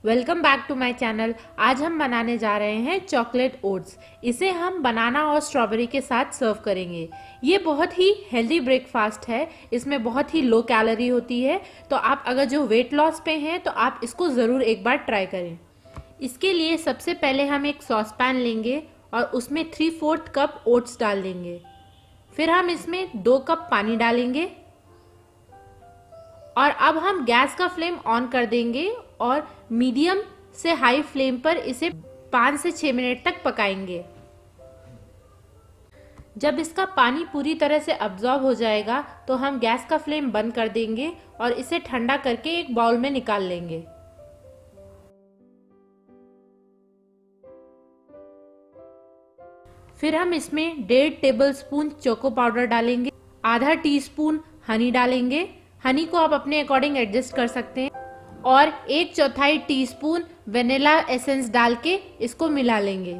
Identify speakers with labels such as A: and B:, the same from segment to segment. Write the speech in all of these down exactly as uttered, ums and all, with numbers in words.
A: Welcome back to my channel. आज हम बनाने जा रहे हैं चॉकलेट ओट्स। इसे हम बनाना और स्ट्रॉबेरी के साथ सर्व करेंगे। ये बहुत ही हेल्दी ब्रेकफास्ट है। इसमें बहुत ही लो कैलोरी होती है, तो आप अगर जो वेट लॉस पे हैं तो आप इसको ज़रूर एक बार ट्राई करें। इसके लिए सबसे पहले हम एक सॉस पैन लेंगे और उसमें थ्री फोर्थ कप ओट्स डाल देंगे। फिर हम इसमें दो कप पानी डालेंगे और अब हम गैस का फ्लेम ऑन कर देंगे और मीडियम से हाई फ्लेम पर इसे पाँच से छह मिनट तक पकाएंगे। जब इसका पानी पूरी तरह से अब्जॉर्ब हो जाएगा तो हम गैस का फ्लेम बंद कर देंगे और इसे ठंडा करके एक बाउल में निकाल लेंगे। फिर हम इसमें डेढ़ टेबल स्पून चोको पाउडर डालेंगे, आधा टी स्पून हनी डालेंगे। हनी को आप अपने अकॉर्डिंग एडजस्ट कर सकते हैं और एक चौथाई टीस्पून वेनिला एसेंस डाल के इसको मिला लेंगे।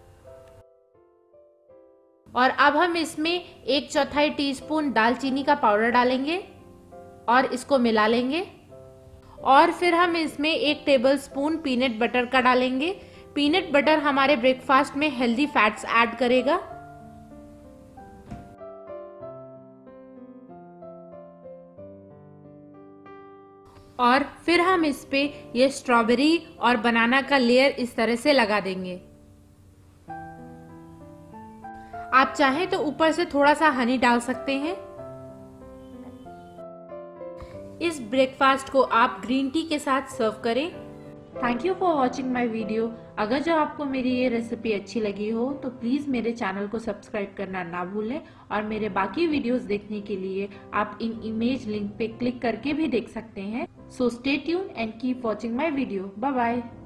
A: और अब हम इसमें एक चौथाई टीस्पून दालचीनी का पाउडर डालेंगे और इसको मिला लेंगे। और फिर हम इसमें एक टेबल स्पून पीनट बटर का डालेंगे। पीनट बटर हमारे ब्रेकफास्ट में हेल्दी फैट्स ऐड करेगा। और फिर हम इस पे ये स्ट्रॉबेरी और बनाना का लेयर इस तरह से लगा देंगे। आप चाहें तो ऊपर से थोड़ा सा हनी डाल सकते हैं। इस ब्रेकफास्ट को आप ग्रीन टी के साथ सर्व करें। Thank you for watching my video. अगर जो आपको मेरी ये रेसिपी अच्छी लगी हो तो प्लीज़ मेरे चैनल को सब्सक्राइब करना ना भूलें और मेरे बाकी वीडियोस देखने के लिए आप इन इमेज लिंक पे क्लिक करके भी देख सकते हैं। So stay tune and keep watching my video. Bye bye.